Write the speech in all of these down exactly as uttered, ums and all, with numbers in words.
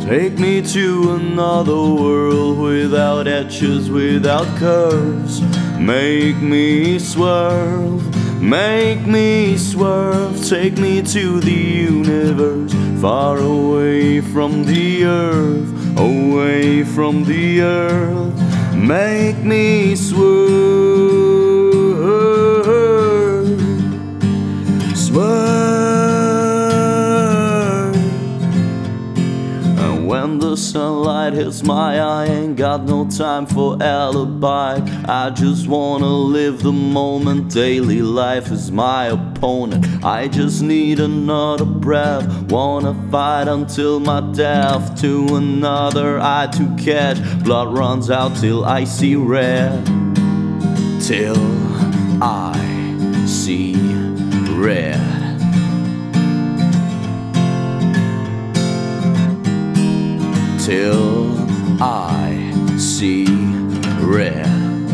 Take me to another world without edges, without curves. Make me swerve, make me swerve. Take me to the universe, far away from the earth, away from the earth. Make me swerve, swerve. And when the sunlight hits my eye, I ain't got no time for alibi. I just wanna live the moment. Daily life is my opponent. I just need another breath. Wanna fight until my death. To another eye to catch. Blood runs out till I see red. Till I see red. Till I see red.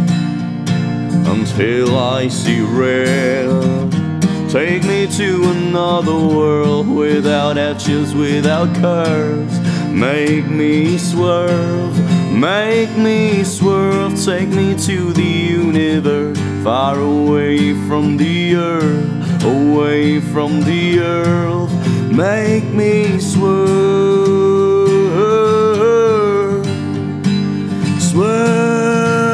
Until I see red. Take me to another world without edges, without curves. Make me swerve, make me swerve. Take me to the universe, far away from the earth, away from the earth. Make me swerve, swerve.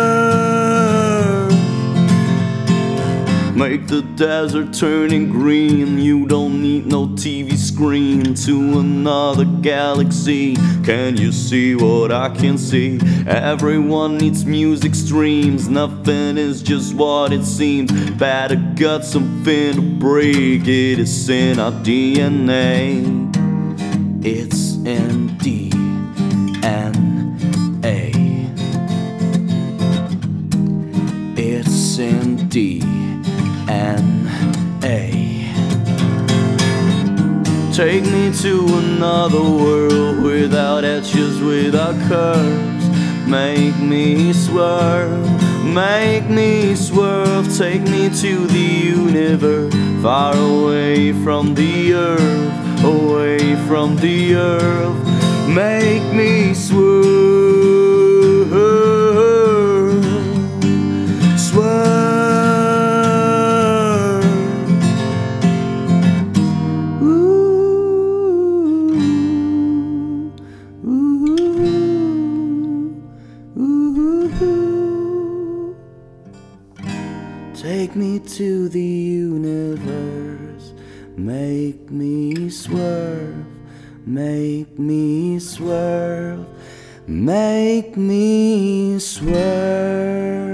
Make the desert turning green. You don't need no T V screen. To another galaxy. Can you see what I can see? Everyone needs music streams. Nothing is just what it seems. Better got something to break. It is in our D N A. It's in D N A. It's in D N A. Take me to another world without edges, without curves. Make me swerve, make me swerve. Take me to the universe, far away from the earth, away from the earth. Make me swerve, swerve. Take me to the universe, make me swerve, make me swerve, make me swerve.